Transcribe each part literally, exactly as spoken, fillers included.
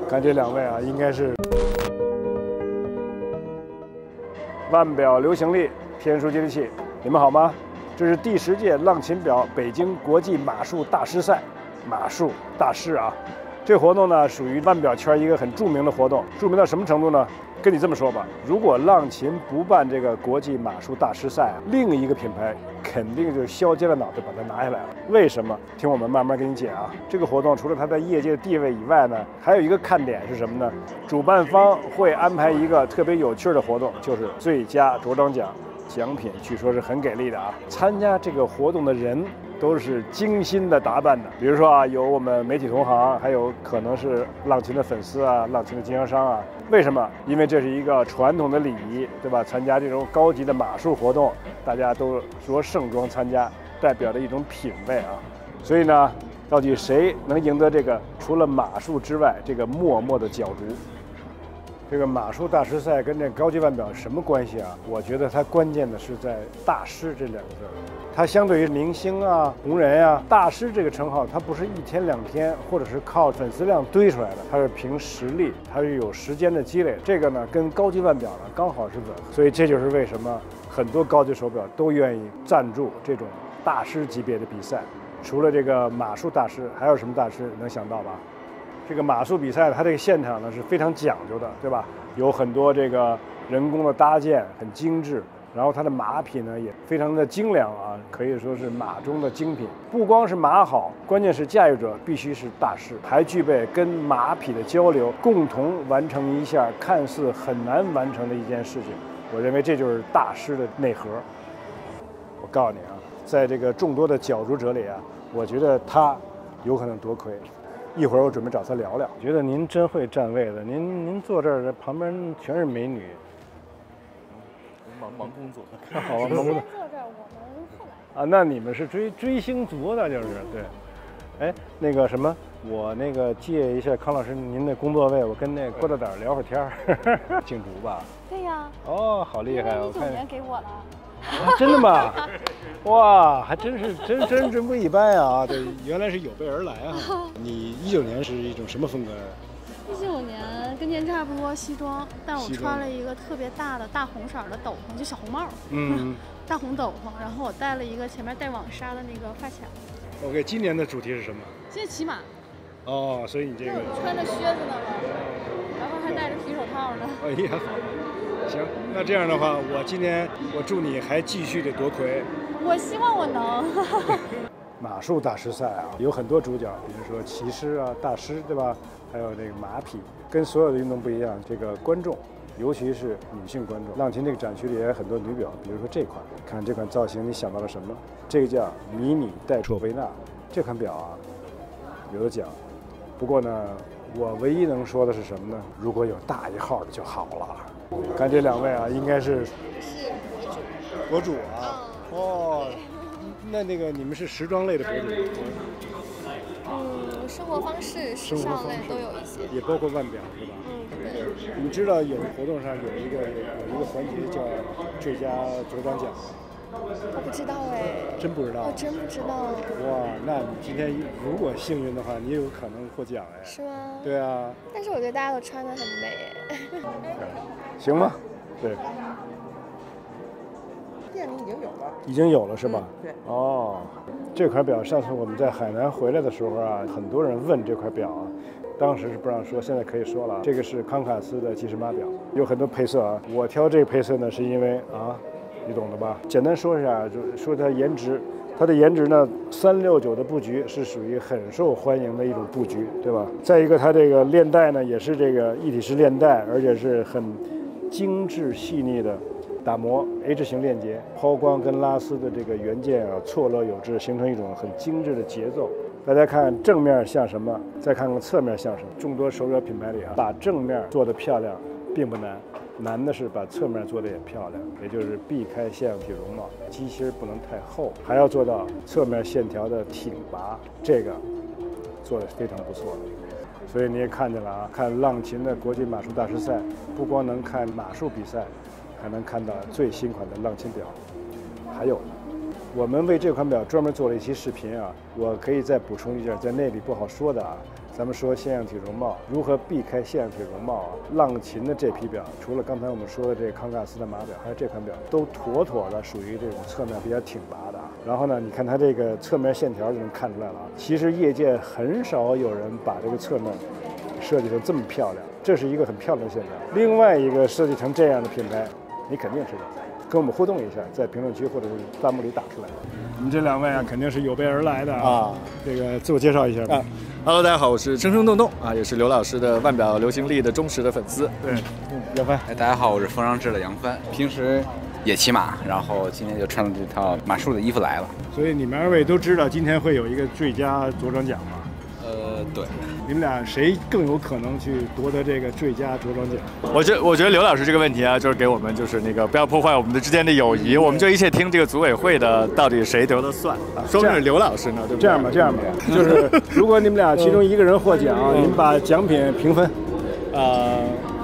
看这两位啊，应该是腕表流行力天书接地气，你们好吗？这是第十届浪琴表北京国际马术大师赛，马术大师啊，这活动呢属于腕表圈一个很著名的活动，著名到什么程度呢？跟你这么说吧，如果浪琴不办这个国际马术大师赛，另一个品牌肯定就削尖了脑袋把它拿下来了。为什么？听我们慢慢给你解啊。这个活动除了它在业界的地位以外呢，还有一个看点是什么呢？主办方会安排一个特别有趣的活动，就是最佳着装奖，奖品据说是很给力的啊。参加这个活动的人都是精心的打扮的，比如说啊，有我们媒体同行，还有可能是浪琴的粉丝啊，浪琴的经销商啊。为什么？因为这是一个传统的礼仪，对吧？参加这种高级的马术活动，大家都着盛装参加，代表着一种品味啊。所以呢，到底谁能赢得这个除了马术之外这个默默的角逐？这个马术大师赛跟这高级腕表什么关系啊？我觉得它关键的是在“大师”这两个字。它相对于明星啊、红人啊，大师这个称号，它不是一天两天，或者是靠粉丝量堆出来的，它是凭实力，它是有时间的积累。这个呢，跟高级腕表呢刚好是吻合，所以这就是为什么很多高级手表都愿意赞助这种大师级别的比赛。除了这个马术大师，还有什么大师能想到吧？这个马术比赛，它这个现场呢是非常讲究的，对吧？有很多这个人工的搭建，很精致。然后它的马匹呢也非常的精良啊，可以说是马中的精品。不光是马好，关键是驾驭者必须是大师，还具备跟马匹的交流，共同完成一下看似很难完成的一件事情。我认为这就是大师的内核。我告诉你啊，在这个众多的角逐者里啊，我觉得他有可能夺魁。一会儿我准备找他聊聊。觉得您真会站位的，您您坐这儿，旁边全是美女。 忙忙工作， 好啊，忙工作。 坐这儿，我们后来。 啊，那你们是追追星族的，就是对。哎，那个什么，我那个借一下康老师您的工作位，我跟那郭大胆聊会儿天儿。竞逐吧？ 对呀。 哦，好厉害！我看。 一九年给我了。 啊、真的吗？哇，还真是真真真不一般啊！对，原来是有备而来啊。你一九年是一种什么风格？ 一九年跟您差不多西装，但我穿了一个特别大的大红色的斗篷，就小红帽。 嗯， 大红斗篷，然后我戴了一个前面带网纱的那个发卡。 OK， 今年的主题是什么？ 今天骑马。 哦，所以你这个穿着靴子呢嘛，然后还戴着皮手套呢。 哎呀，好，行，那这样的话，我今年我祝你还继续的夺魁。 我希望我能。 马术大师赛啊，有很多主角，比如说骑师啊、大师，对吧？还有这个马匹，跟所有的运动不一样。这个观众，尤其是女性观众，浪琴这个展区里也有很多女表，比如说这款，看这款造型，你想到了什么？这个叫迷你戴卓维纳，这款表啊，有的讲。不过呢，我唯一能说的是什么呢？如果有大一号的就好了。看这两位啊，应该是是博主啊。哦。那那个你们是时装类的博主？ 嗯，生活方式、时尚类都有一些， 也包括腕表是吧？ 嗯，对。 你知道有活动上有一个有一个环节叫最佳着装奖？ 我不知道哎。 真不知道？ 我真不知道。 哇，那你今天如果幸运的话，你也有可能获奖哎。 是吗？ 对啊。 但是我觉得大家都穿得很美哎。 行吗？对。 店里已经有了， 已经有了是吧？ 嗯、对。 哦，这块表上次我们在海南回来的时候啊，很多人问这块表啊，当时是不让说，现在可以说了。这个是康卡斯的计时码表，有很多配色啊。我挑这个配色呢，是因为啊，你懂的吧？简单说一下，就说它颜值。它的颜值呢，三六九的布局是属于很受欢迎的一种布局，对吧？再一个，它这个链带呢，也是这个一体式链带，而且是很精致细腻的。打磨 H 型链接，抛光跟拉丝的这个元件啊错落有致，形成一种很精致的节奏。大家看正面像什么，再看看侧面像什么。众多手表品牌里啊，把正面做得漂亮并不难，难的是把侧面做得也漂亮，也就是避开腺样体绒毛，机芯不能太厚，还要做到侧面线条的挺拔，这个做得非常不错的。所以你也看见了啊，看浪琴的国际马术大师赛，不光能看马术比赛。还能看到最新款的浪琴表，还有，我们为这款表专门做了一期视频啊，我可以再补充一下，在那里不好说的啊， 咱们说现象体容貌，如何避开现象体容貌啊？浪琴的这批表，除了刚才我们说的这个康卡斯的码表，还有这款表，都妥妥的属于这种侧面比较挺拔的啊。然后呢，你看它这个侧面线条就能看出来了啊。其实业界很少有人把这个侧面设计成这么漂亮，这是一个很漂亮的线条。另外一个设计成这样的品牌，你肯定知道。跟我们互动一下，在评论区或者是弹幕里打出来。我们这两位啊，肯定是有备而来的啊。这个自我介绍一下吧。 啊、Hello， 大家好，我是生生动动啊，也是刘老师的腕表流行力的忠实的粉丝。 对，嗯，杨帆。 哎，大家好，我是风尚志的杨帆，平时也骑马，然后今天就穿了这套马术的衣服来了。 所以你们二位都知道今天会有一个最佳着装奖吗？ 呃，对。 你们俩谁更有可能去夺得这个最佳着装奖？ 我觉我觉得刘老师这个问题啊，就是给我们就是那个不要破坏我们的之间的友谊，我们就一切听这个组委会的，到底谁得了算啊？说不定是刘老师呢，对不对？ 这样吧，这样吧，就是如果你们俩其中一个人获奖，你们把奖品平分。 呃，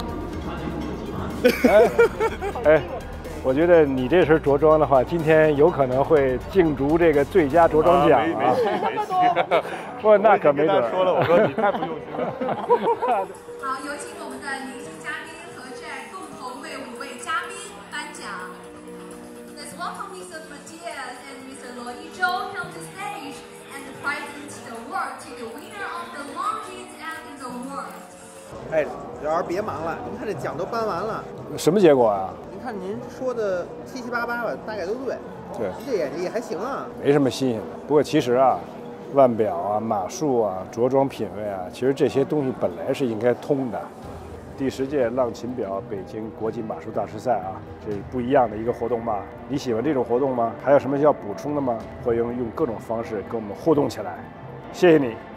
哎哎。我觉得你这身着装的话，今天有可能会竞逐这个最佳着装奖啊！ 没戏没戏！ 不，那可没准。 我说了，我说你太不用心了。 好，有请我们的明星嘉宾和 Jack 共同为五位嘉宾颁奖。Let's welcome Mister Matias and Mister 罗一舟 come to stage and present the award to the winner of the longest and award. 哎，老师别忙了，您看这奖都颁完了， 什么结果啊？ 看您说的七七八八吧，大概都对。 对， 这也也还行啊， 没什么新鲜的。不过其实啊，腕表啊、马术啊、着装品味啊，其实这些东西本来是应该通的。第十届浪琴表北京国际马术大师赛啊，这是不一样的一个活动吧？你喜欢这种活动吗？还有什么要补充的吗？欢迎用各种方式跟我们互动起来。谢谢你。